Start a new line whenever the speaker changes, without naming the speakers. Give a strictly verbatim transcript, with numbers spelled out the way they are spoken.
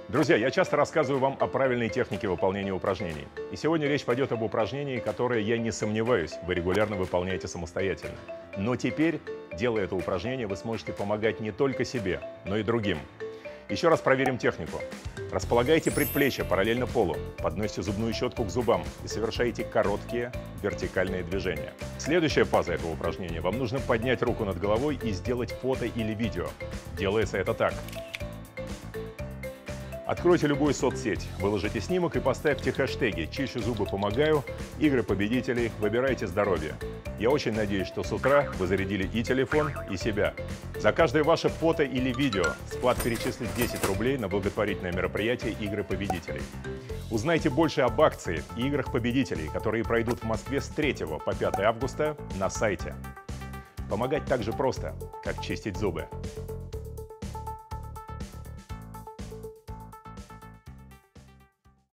Друзья, я часто рассказываю вам о правильной технике выполнения упражнений. И сегодня речь пойдет об упражнении, которое, я не сомневаюсь, вы регулярно выполняете самостоятельно. Но теперь, делая это упражнение, вы сможете помогать не только себе, но и другим. Еще раз проверим технику. Располагайте предплечья параллельно полу, подносите зубную щетку к зубам и совершаете короткие вертикальные движения. Следующая фаза этого упражнения. Вам нужно поднять руку над головой и сделать фото или видео. Делается это так. Откройте любую соцсеть, выложите снимок и поставьте хэштеги «Чищу зубы, помогаю», «Игры победителей», «Выбирайте здоровье». Я очень надеюсь, что с утра вы зарядили и телефон, и себя. За каждое ваше фото или видео склад перечислит десять рублей на благотворительное мероприятие «Игры победителей». Узнайте больше об акции и играх победителей, которые пройдут в Москве с третьего по пятое августа на сайте. Помогать так же просто, как чистить зубы.